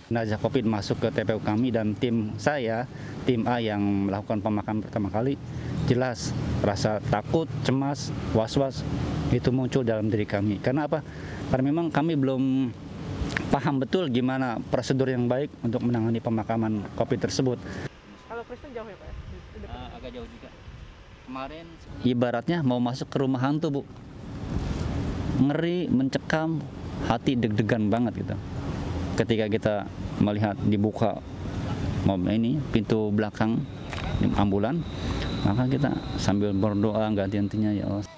Jenazah COVID masuk ke TPU kami dan tim saya, tim A yang melakukan pemakaman pertama kali, jelas rasa takut, cemas, was-was itu muncul dalam diri kami. Karena apa? Karena memang kami belum paham betul gimana prosedur yang baik untuk menangani pemakaman COVID tersebut. Kalau Kristen jauh ya Pak? Agak jauh juga. Kemarin ibaratnya mau masuk ke rumah hantu, Bu. Ngeri, mencekam, hati deg-degan banget gitu. Ketika kita melihat dibuka ini pintu belakang ambulan, maka kita sambil berdoa nggak henti-hentinya, ya Allah.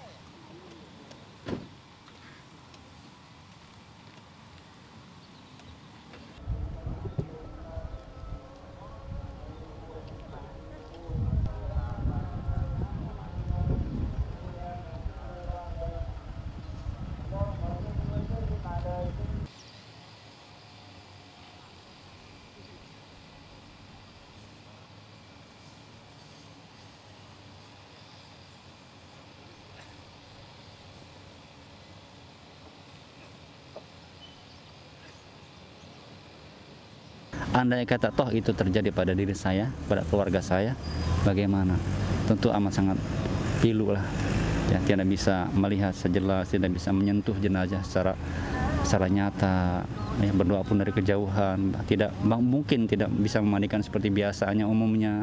Andai kata toh itu terjadi pada diri saya, pada keluarga saya, bagaimana? Tentu amat sangat pilu lah. Ya, tidak bisa melihat sejelas, tidak bisa menyentuh jenazah secara nyata. Ya, berdoa pun dari kejauhan, mungkin tidak bisa memandikan seperti biasanya umumnya.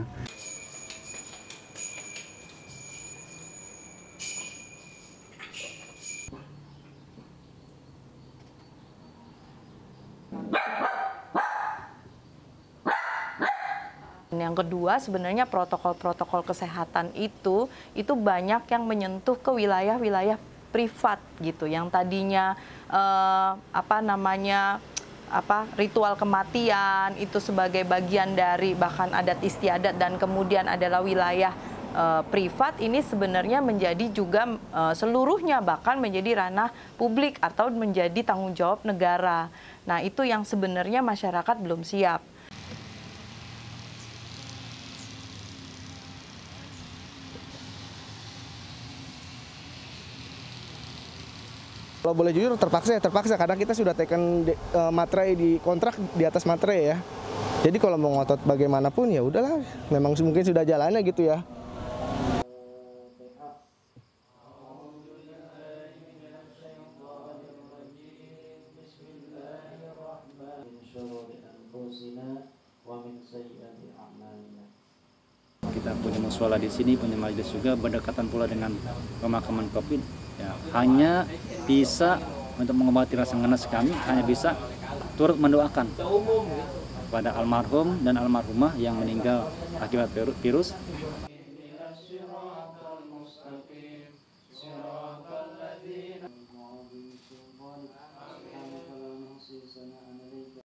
Yang kedua, sebenarnya protokol-protokol kesehatan itu banyak yang menyentuh ke wilayah-wilayah privat gitu, yang tadinya ritual kematian itu sebagai bagian dari bahkan adat istiadat dan kemudian adalah wilayah privat, ini sebenarnya menjadi juga seluruhnya bahkan menjadi ranah publik atau menjadi tanggung jawab negara. Nah, itu yang sebenarnya masyarakat belum siap. Kalau boleh jujur terpaksa karena kita sudah tekan materai di kontrak di atas materai ya. Jadi kalau mau ngotot bagaimanapun ya udahlah, memang mungkin sudah jalannya gitu ya. Kita punya mushola di sini, punya majelis juga, berdekatan pula dengan pemakaman COVID. Ya, hanya bisa untuk mengobati rasa ngenes kami, hanya bisa turut mendoakan pada almarhum dan almarhumah yang meninggal akibat virus.